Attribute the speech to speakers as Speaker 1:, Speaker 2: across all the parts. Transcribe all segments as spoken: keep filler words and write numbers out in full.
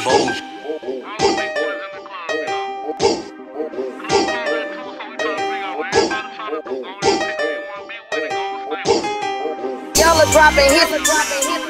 Speaker 1: bold.
Speaker 2: Y'all are dropping hits, dropping hits.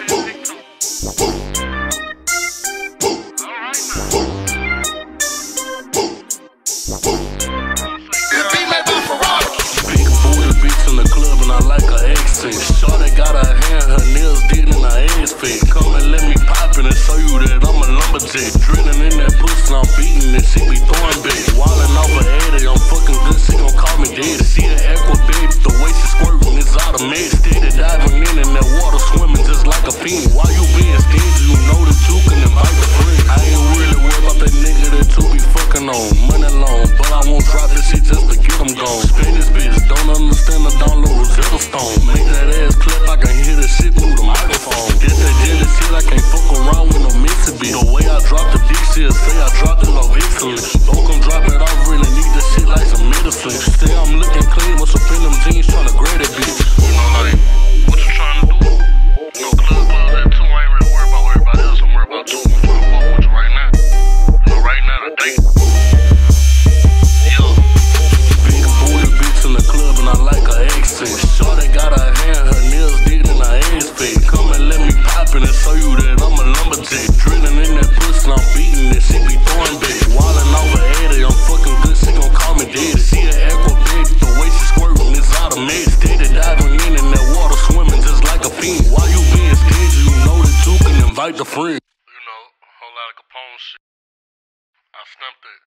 Speaker 1: Big booty bitch in the club and I like her accent. Shorty got her hair, her nails did in her ass fit. Come and let me pop in and show you that I'm a lumberjack. Drilling in that pussy, I'm beating it, she be throwing back. Wildin' off her addy, I'm fucking good, she gon' call me daddy. She an aqua baby, the way she squirtin' is automatic. Steady diving in in that water, swimming just like a fiend. Why you being stingy? You know that you can invite the friend. I ain't really worried about that nigga that you be fucking on. Money long, but I won't drop this shit just to get him gone. Spanish bitch, don't understand the download Rosetta Stone. Make that ass clap, I can hear the shit through the microphone. Get that jelly shit, I can't fuck around with no Mississippi. The way I drop the dick shit, say I dropped it low excellent. Don't come drop it, I really need this shit like some medicine. Say I'm looking clean, what's up in them jeans, tryna grab that bitch. You know, like, what you tryna do? No club, club, that too, I ain't really worried about everybody else, I'm worried about you. I'm tryna fuck with you right now. You know, right now, I date. Yeah. Big booty bitch in the club and I like her accent. Shorty got her hair, her nails did in her ass fit. Come and let me pop in and show you that I'm a lumberjack. Drilling in that pussy, I'm beating it, she be throwing back. Wildin' off her addy, I'm fucking good, she gon' call me daddy. She an aqua baby, the way she squirtin' is automatic. Steady diving in in that water, swimming just like a fiend. Why you being stingy? You know that you can invite the friend. You know, a whole lot of Capone shit. I stumped it.